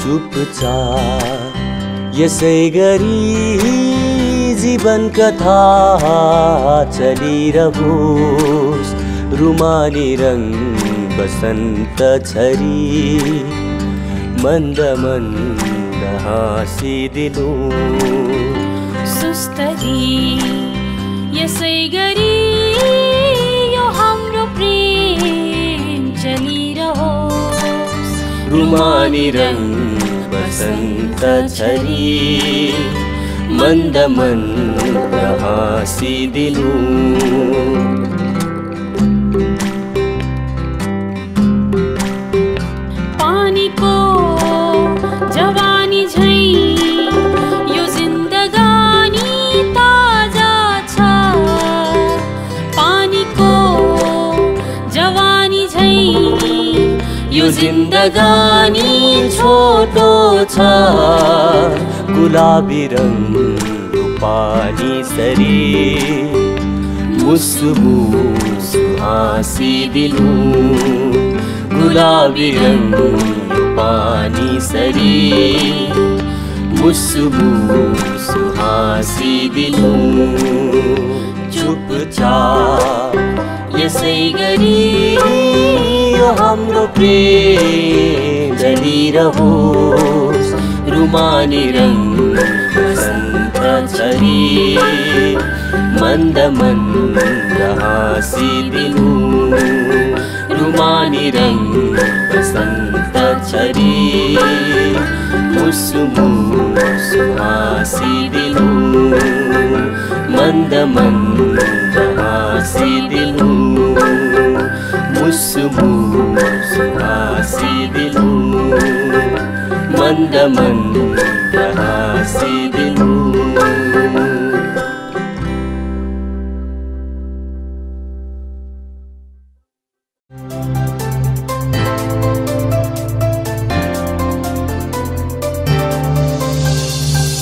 चुपचाप यसै गरी जीवन कथा चलिरहोस्। रुमाली रंग बसंत छरी मंद मंद हाँसिदिनु। सुस्तरी यसै गरी यो हाम्रो प्रेम चलिरहोस्। रुमाली रंग बसंत छरी मंद मंद हाँसिदिनु। पानीको जवानी झैं यो जिन्दगानी ताजा छ। पानीको जवानी झैं यो जिन्दगानी छोटो छ। गुलाबी रंग पानी सरी मुसु मुसु हाँसिदिनु। गुलाबी रंग पानी सरी मुसु मुसु हाँसिदिनु। चुपचाप यसै गरी यो हाम्रो प्रेम चलिरहोस्। रुमाली रंग बसंत छरी मंद मंद हाँसिदिनु। रुमाली रंग बसंत छरी मुसु मुसु हाँसिदिनु। मंद मंद हाँसिदिनु। मुसु मुसु हाँसिदिनु। मंद मंद हाँसिदिनु।